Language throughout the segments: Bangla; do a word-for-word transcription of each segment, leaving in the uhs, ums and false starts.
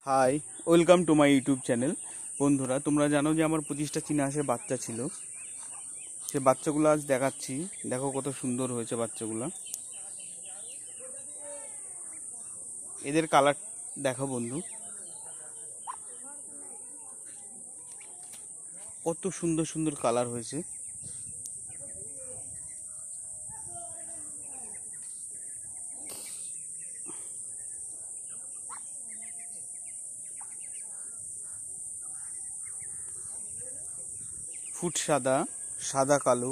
High, welcome to my YouTube channel. বন্ধুরা, তোমরা জানো যে আমার পঁচিশটা চীনা হাঁসের বাচ্চা ছিল। সে বাচ্চাগুলো আজ দেখাচ্ছি। দেখো কত সুন্দর হয়েছে বাচ্চাগুলো। এদের কালার দেখো বন্ধু, কত সুন্দর সুন্দর কালার হয়েছে। ফুট সাদা, সাদা কালো,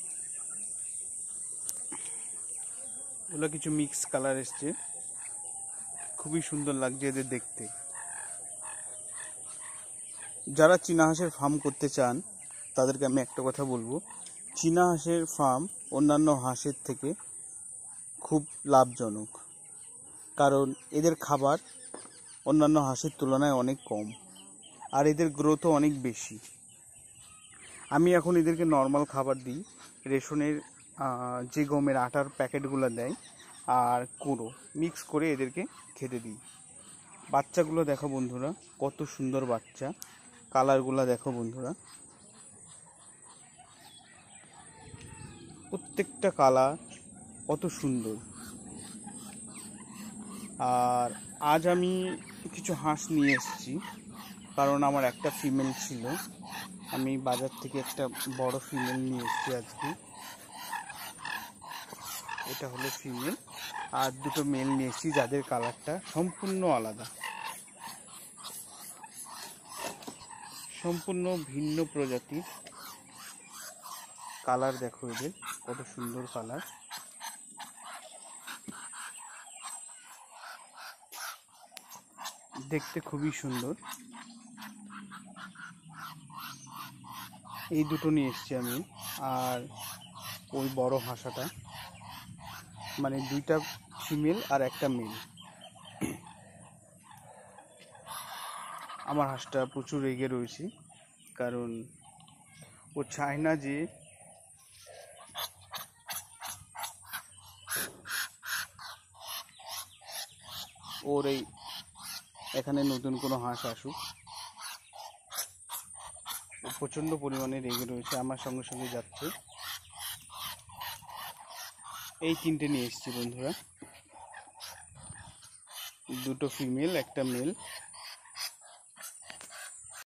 এগুলো কিছু মিক্স কালার এসছে। খুবই সুন্দর লাগছে এদের দেখতে। যারা চীনা হাঁসের ফার্ম করতে চান তাদেরকে আমি একটা কথা বলবো, চীনা হাঁসের ফার্ম অন্যান্য হাঁসের থেকে খুব লাভজনক, কারণ এদের খাবার অন্যান্য হাঁসের তুলনায় অনেক কম, আর এদের গ্রোথও অনেক বেশি। আমি এখন এদেরকে নর্মাল খাবার দিই, রেশনের যে গমের আটার প্যাকেটগুলো দেয় আর কুড়ো মিক্স করে এদেরকে খেতে দিই। বাচ্চাগুলো দেখো বন্ধুরা, কত সুন্দর বাচ্চা। কালারগুলো দেখো বন্ধুরা, প্রত্যেকটা কালার কত সুন্দর। আর আজ আমি কিছু হাঁস নিয়ে এসেছি, কারণ আমার একটা ফিমেল ছিল। আমি বাজার থেকে একটা বড় ফিমেল নিয়ে এসেছি আজকে। এটা হলো ফিমেল, আর দুটো মেল নিয়ে এসেছি যাদের কালারটা সম্পূর্ণ আলাদা, সম্পূর্ণ ভিন্ন প্রজাতির কালার। দেখো এদের কত সুন্দর কালার। দেখতে খুবই সুন্দর। এই দুটো নিয়ে এসেছি আমি, আর ওই বড় হাঁসাটা, মানে দুইটা ফিমেল আর একটা মেল। আমার হাঁসটা প্রচুর রেগে রয়েছে, কারণ ও চায় না যে ওর এই এখানে নতুন কোনো হাঁস আসুক। ও প্রচণ্ড পরিমাণে রেগে রয়েছে, আমার সঙ্গে সঙ্গে যাচ্ছে। এই তিনটে নিয়ে এসেছি বন্ধুরা, দুটো ফিমেল একটা মেল।